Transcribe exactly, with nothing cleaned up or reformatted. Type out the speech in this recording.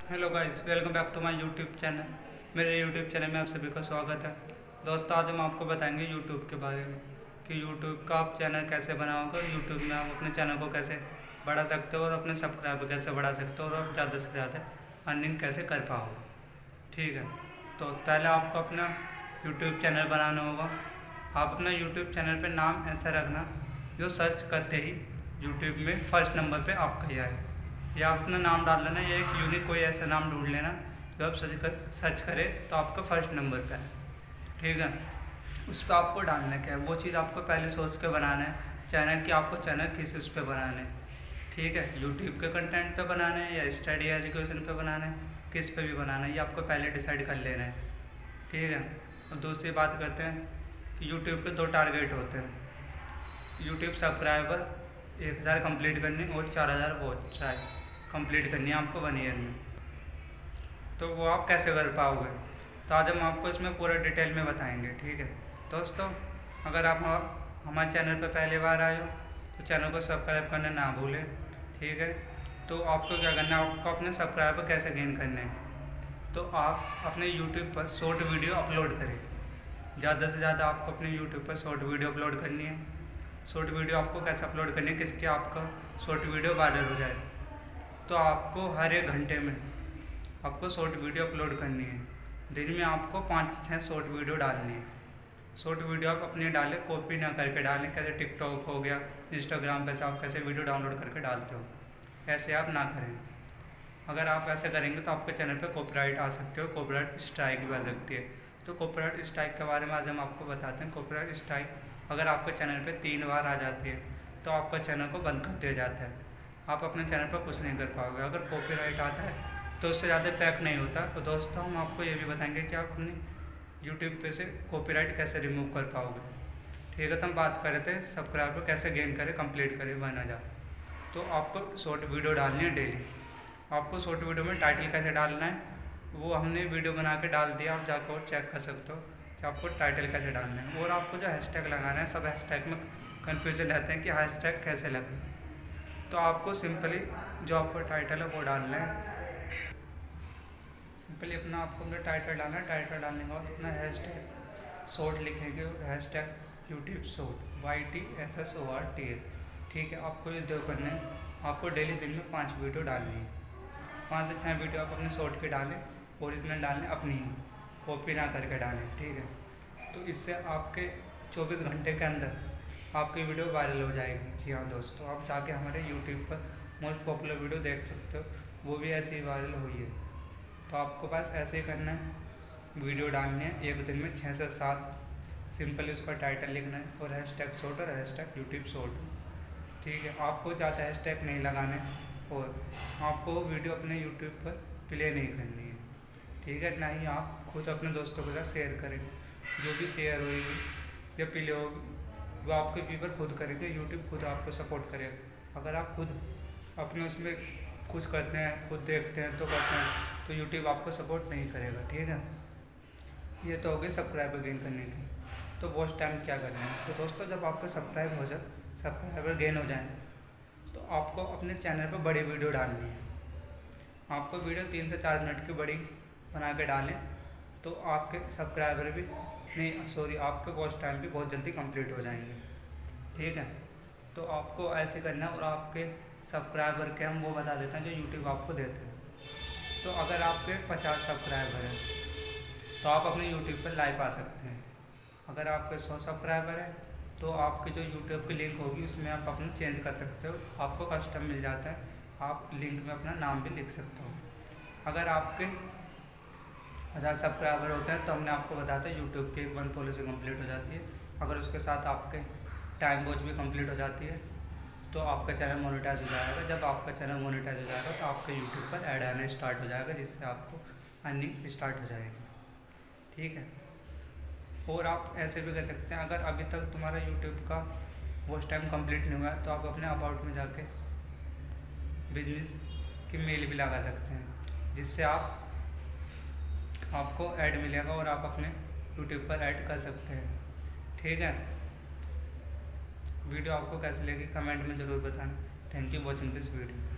Hello guys, welcome back to my YouTube channel. मेरे YouTube channel में आप सभी का स्वागत है। दोस्तों, आज हम आपको बताएंगे यूट्यूब के बारे में कि यूट्यूब का आप चैनल कैसे बनाओगे और यूट्यूब में आप अपने चैनल को कैसे बढ़ा सकते हो और अपने सब्सक्राइबर कैसे बढ़ा सकते हो और आप ज़्यादा से ज़्यादा अर्निंग कैसे कर पाओगे। ठीक है, तो पहले आपको अपना यूट्यूब चैनल बनाना होगा। आप अपना यूट्यूब चैनल पर नाम ऐसा रखना जो सर्च करते ही यूट्यूब में फर्स्ट नंबर पर आपका ही आए, या आप अपना नाम डाल लेना, या एक यूनिक कोई ऐसा नाम ढूंढ लेना जो आप सर्च कर सर्च करें तो आपका फर्स्ट नंबर पे है। ठीक है, उस पर आपको डालना क्या है, वो चीज़ आपको पहले सोच के बनाना है चैनल कि आपको चैनल किस उस पर बनाना है। ठीक है, यूट्यूब के कंटेंट पे बनाना है या स्टडी एजुकेशन पे बनाना है, किस पे भी बनाना है, ये आपको पहले डिसाइड कर लेना है। ठीक है, और दूसरी बात करते हैं कि यूट्यूब के दो टारगेट होते हैं। यूट्यूब सब्सक्राइबर एक हज़ार कम्प्लीट करनी और चार हज़ार वॉच टाइम कंप्लीट करनी है आपको वन ईयर में। तो वो आप कैसे कर पाओगे, तो आज हम आपको इसमें पूरा डिटेल में बताएंगे। ठीक है दोस्तों, अगर आप हमारे चैनल पर पहली बार आए हो तो चैनल को सब्सक्राइब करना ना भूलें। ठीक है, तो आपको क्या करना है, आपको अपने सब्सक्राइबर कैसे गेन करने हैं, तो आप अपने यूट्यूब पर शॉर्ट वीडियो अपलोड करें। ज़्यादा से ज़्यादा आपको अपने यूट्यूब पर शॉर्ट वीडियो अपलोड करनी है। शॉर्ट वीडियो आपको कैसे अपलोड करनी है, किसके आपका शॉर्ट वीडियो वायरल हो जाए, तो आपको हर एक घंटे में आपको शॉर्ट वीडियो अपलोड करनी है। दिन में आपको पाँच छः शॉर्ट वीडियो डालनी है। शॉर्ट वीडियो आप अपनी डालें, कॉपी ना करके डालें, कैसे टिकटॉक हो गया, इंस्टाग्राम पे से आप कैसे वीडियो डाउनलोड करके डालते हो, ऐसे आप ना करें। अगर आप ऐसे करेंगे तो आपके चैनल पे कॉपीराइट आ सकते हो, कॉपीराइट स्ट्राइक भी आ सकती है। तो कॉपीराइट स्ट्राइक के बारे में आज हम आपको बताते हैं। कॉपीराइट स्ट्राइक अगर आपके चैनल पे तीन बार आ जाती है तो आपका चैनल को बंद कर दिया जाता है, आप अपने चैनल पर कुछ नहीं कर पाओगे। अगर कॉपीराइट आता है तो उससे ज़्यादा इफेक्ट नहीं होता। तो दोस्तों, हम आपको ये भी बताएंगे कि आप अपने यूट्यूब पे से कॉपीराइट कैसे रिमूव कर पाओगे। ठीक है, तो हम बात कर रहे थे सब्सक्राइबर कैसे गेन करें, कंप्लीट करें वन हज़ार। तो आपको शॉर्ट वीडियो डालनी है डेली। आपको शॉर्ट वीडियो में टाइटल कैसे डालना है वो हमने वीडियो बना के डाल दिया, आप जाकर और चेक कर सकते हो कि आपको टाइटल कैसे डालना है। और आपको जो हैशटैग लगाना है, सब हैशटैग में कन्फ्यूजन रहते हैं कि हैशटैग कैसे लगे। तो आपको सिंपली जो आपका टाइटल है वो डालना है। सिंपली अपना आपको अपना टाइटल डालना है। टाइटल डालने के बाद अपना हैशटैग शॉर्ट लिखेंगे और hashtag YouTube short Y T S S O R T S. ठीक है, आपको ये दो करने हैं। आपको डेली दिन में पाँच वीडियो डालनी है। पाँच से छः वीडियो आप अपने शॉर्ट के डालें, ओरिजिनल डालें, अपनी ही कॉपी ना करके डालें। ठीक है, तो इससे आपके चौबीस घंटे के अंदर आपकी वीडियो वायरल हो जाएगी। जी हाँ दोस्तों, आप जाके हमारे यूट्यूब पर मोस्ट पॉपुलर वीडियो देख सकते हो, वो भी ऐसे ही वायरल हुई है। तो आपको बस ऐसे ही करना है, वीडियो डालनी है एक दिन में छः से सात। सिंपली उसका टाइटल लिखना है और हैशटैग शॉर्ट और हैशटैग यूट्यूब शॉर्ट। ठीक है, आपको ज़्यादा हैशटैग नहीं लगाने और आपको वीडियो अपने यूट्यूब पर प्ले नहीं करनी है। ठीक है, ना ही आप खुद अपने दोस्तों के साथ शेयर करें। जो भी शेयर होगी या प्ले होगी वो आपके व्यूवर खुद करेंगे, यूट्यूब खुद आपको सपोर्ट करेगा। अगर आप खुद अपने उसमें कुछ करते हैं, खुद देखते हैं तो करते हैं, तो यूट्यूब आपको सपोर्ट नहीं करेगा। ठीक है, ये तो हो गई सब्सक्राइबर गेन करने की। तो वॉच टाइम क्या करना है, तो दोस्तों जब आपका सब्सक्राइब हो जाए सब्सक्राइबर गेन हो जाए तो आपको अपने चैनल पर बड़ी वीडियो डालनी है। आपको वीडियो तीन से चार मिनट की बड़ी बना के डालें तो आपके सब्सक्राइबर भी नहीं सॉरी आपके वॉच टाइम भी बहुत जल्दी कंप्लीट हो जाएंगे। ठीक है, तो आपको ऐसे करना है। और आपके सब्सक्राइबर के हम वो बता देते हैं जो यूट्यूब आपको देते हैं। तो अगर आपके पचास सब्सक्राइबर हैं तो आप अपने यूट्यूब पर लाइव आ सकते हैं। अगर आपके सौ सब्सक्राइबर है तो आपकी जो यूट्यूब की लिंक होगी उसमें आप अपना चेंज कर सकते हो, आपको कस्टम मिल जाता है, आप लिंक में अपना नाम भी लिख सकते हो। अगर आपके हज़ार सब्सक्राइबर होते हैं तो हमने आपको बताया था यूट्यूब की एक वन पॉलिसी कंप्लीट हो जाती है। अगर उसके साथ आपके टाइम वॉच भी कंप्लीट हो जाती है तो आपका चैनल मोनेटाइज हो जाएगा। जब आपका चैनल मोनेटाइज हो जाएगा तो आपके यूट्यूब पर ऐड आना स्टार्ट हो जाएगा, जिससे आपको अर्निंग स्टार्ट हो जाएगी। ठीक है, और आप ऐसे भी कर सकते हैं, अगर अभी तक तुम्हारा यूट्यूब का वॉच टाइम कंप्लीट नहीं हुआ है तो आप अपने अबाउट में जाके बिजनेस की मेल भी लगा सकते हैं, जिससे आप आपको ऐड मिलेगा और आप अपने यूट्यूब पर ऐड कर सकते हैं। ठीक है, वीडियो आपको कैसे लगी कमेंट में ज़रूर बताना। Thank you watching this video.